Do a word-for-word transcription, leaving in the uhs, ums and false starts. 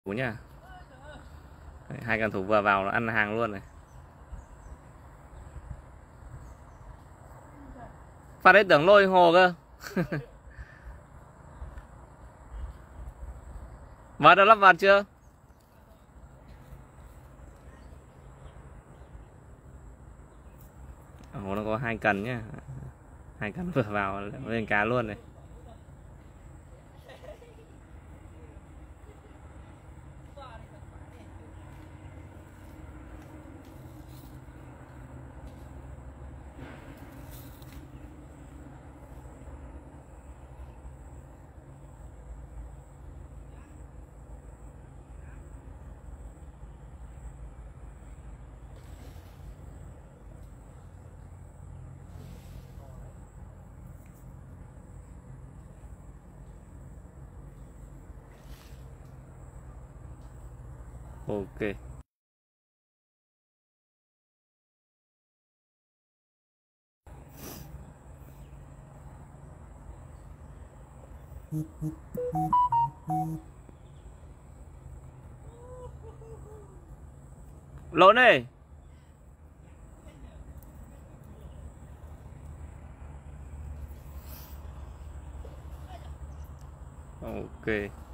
Thủ nhá. Đấy, hai cầu thủ vừa vào là ăn hàng luôn này. Phát đấy tưởng lôi hồ cơ. Vào đã lắp vào chưa? Hồ nó có hai cần nhá. Hai cần vừa vào lên cá luôn này. Ok. Lộn đi. Ok.